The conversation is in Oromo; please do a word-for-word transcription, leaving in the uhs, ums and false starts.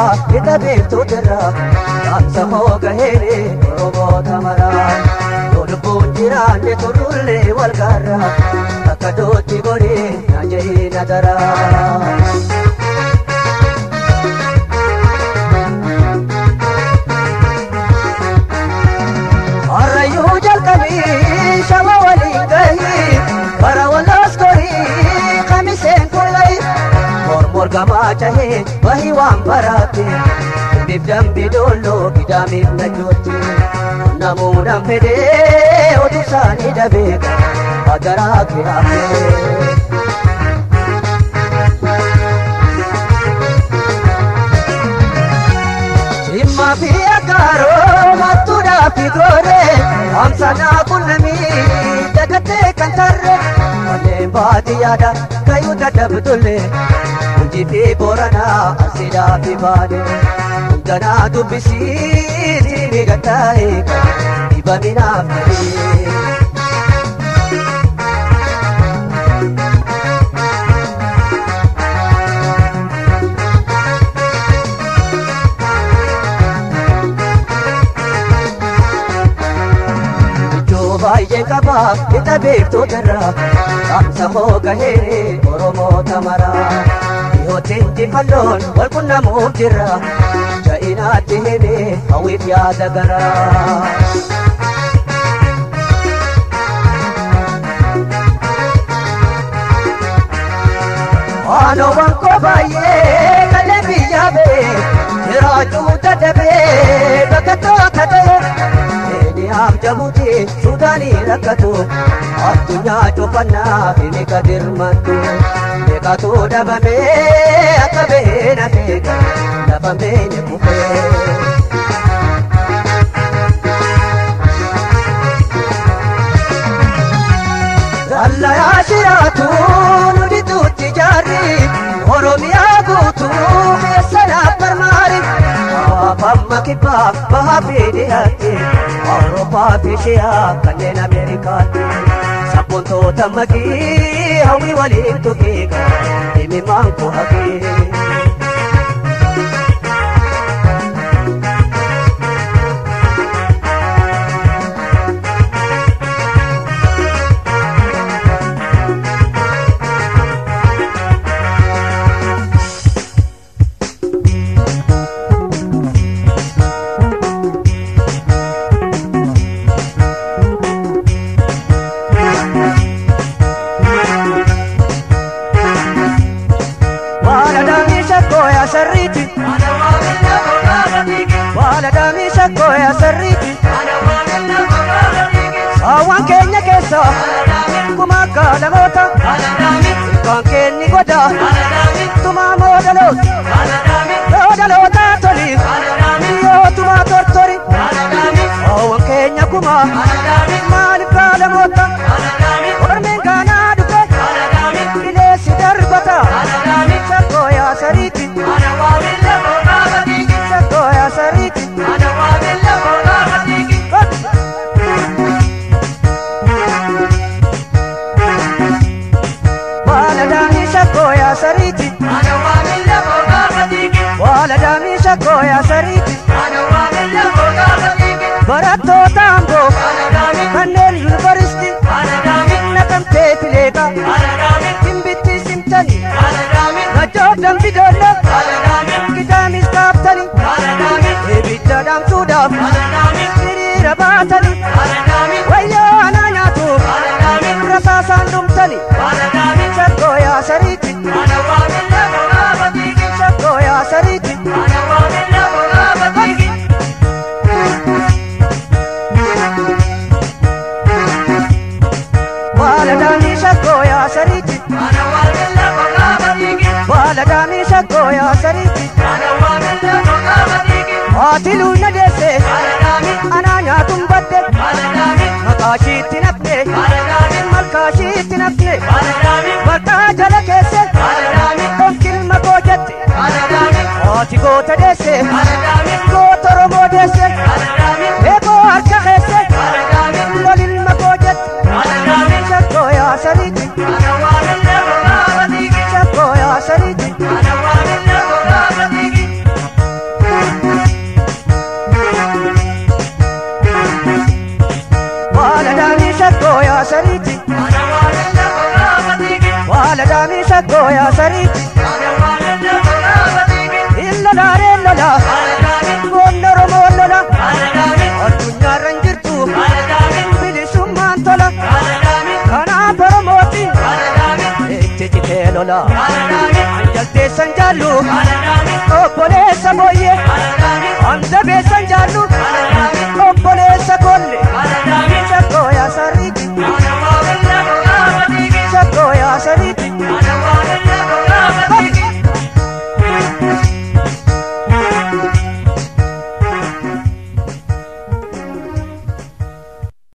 kita beektuu jirra dhaamsa hoogaheeni Oromoota maraan yoo lubbuun jiraanne turrullee wal gaarra akka dootti godhee naan jedhee na daraa. Arrayyuu jalqabii shama waliin gahii bara walaas gorii kamiseen kullayi mormor gamaa cahee bahii waan baraate bif dambi dolloo gidaamiif na jootti namuudhaan fedhee oduu isaanii dhabeeka agaraa kiraafee. Jimmaa fi Aggaaroo mattuudhaa fi gooree amsanaa qunnamii dagattee kan tarree malleen baadiyyaadha kayuu dadhabdullee Gujii fi Booranaa Arsiidhaa fi Baalee hundanaa dubbisii migattaa'e dhibaminaaf ta'ee. Baay'ee qabaa kita beektuu jirra dhaamsa hoogaheeni Oromoota maraa dhiyootti injifannoon wal qunnamuuf jirra ja'inaatti himee hawwiif yaada garaa. Waanoowwan koo baay'ee kallee biyyaa ba'e jiraachuu dadhabee bakka toota ta'e. Am jabuti Sudani rakatu addunyaa cufannaa himi kadirmatu beekatu dhabame akka bahee na beeka lafa meenya kufee. Dallayaa shiraatu nuti tuutti jaarri Oromiyaa guutuu keessanaaf barmaari Amma kibbaa bahaa fi dhiyaatti Awurooppaa fi Shiyaa kanneen Ameerikaatti sabboontoota magii hawwii waliin tuqiiqa himimaan koo haqee. Awan keenya keessa kuma gaalamoota kan kenni goda tuma moodaloota moodaloota toli yoo tuma tortori awan keenya kuma maaliif gaalamoota ormeen gaanaa dhufe bileessi darbata shakkoo yaa sariiti shakkoo yaa sariiti. Sariti, wala dami shakko ya sariti, baratto tambo, Kannel University, nakamte fileka, kimbitti simtani, najjob dam fidolla, kitamis kaptani, ebidda dam tudaf, sirira batani, wayyo ananyatu, rasasan dumtani, shakko ya sariti. Shakko ya sariti, wala dami shakko ya sariti, wala dami shakko ya sariti. Atilu na dese, ananya tumbate, makashi tinapne, malkashi tinapne, baka jala kese, onkil makojate, ati gota dese, gota romo dese, ego arka kese, lolil makojate, shakko ya sariti, shakko ya sariti. sariti wala dami sagoya sariti illa la illa la gonnoro mollola adunya ranjirtu bilisumman tola kana promoti ejji telola anjalte sanjalu obole saboye anda be sanjalu